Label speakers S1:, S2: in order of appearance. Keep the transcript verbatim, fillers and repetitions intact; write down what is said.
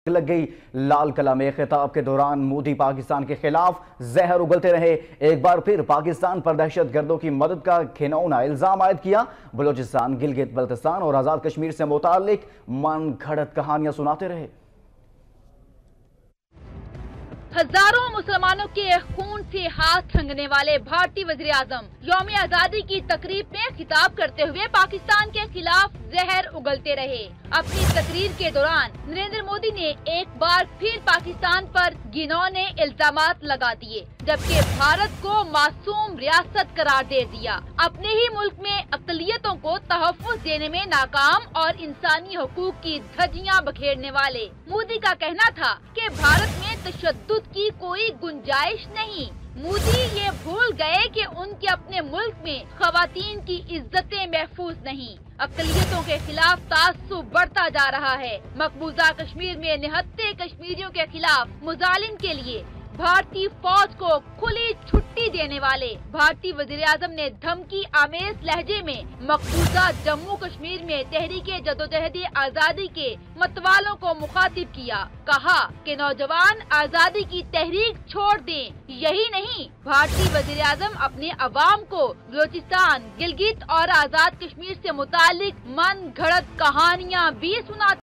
S1: لگ گئی۔ لال قلعہ میں خطاب کے دوران مودی پاکستان کے خلاف زہر اگلتے رہے۔ ایک بار پھر پاکستان پر دہشت گردوں کی مدد کا گھناؤنا الزام عائد کیا۔ بلوچستان، گلگت بلتستان اور آزاد کشمیر سے متعلق من گھڑت کہانیاں سناتے رہے۔
S2: ہزاروں مسلمانوں کے خون سے ہاتھ رنگنے والے بھارتی وزیر اعظم یوم آزادی کی تقریب میں خطاب کرتے ہوئے پاکستان کے خلاف زہر اگلتے رہے۔ اپنی تقریر کے دوران نریندر مودی نے ایک بار پھر پاکستان پر گھناؤنے الزامات لگا دیے، جبکہ بھارت کو معصوم ریاست قرار دے دیا۔ اپنے ہی ملک میں اقلیتوں کو تحفظ دینے میں ناکام اور انسانی حقوق کی دھجیاں بکھیرنے والے مودی کا کہنا تھا کہ بھارت میں تشدد کی کوئی گنجائش نہیں۔ مودی یہ بھول گئے کہ ان کے اپنے ملک میں خواتین کی عزتیں محفوظ نہیں۔ اقلیتوں کے خلاف تعصب بڑھتا جا رہا ہے۔ مقبوضہ کشمیر میں نہتے کشمیریوں کے خلاف مظالم کے لیے بھارتی فوج کو کھلی چھٹی دینے والے بھارتی وزیر اعظم نے دھمکی آمیز لہجے میں مقبوضہ جموں کشمیر میں تحریک جدوجہد آزادی کے متوالوں کو مخاطب کیا۔ کہا کہ نوجوان آزادی کی تحریک چھوڑ دیں۔ یہی نہیں، بھارتی وزیر اعظم اپنے عوام کو بلوچستان، گلگت اور آزاد کشمیر سے متعلق من گھڑت کہانیاں بھی سناتے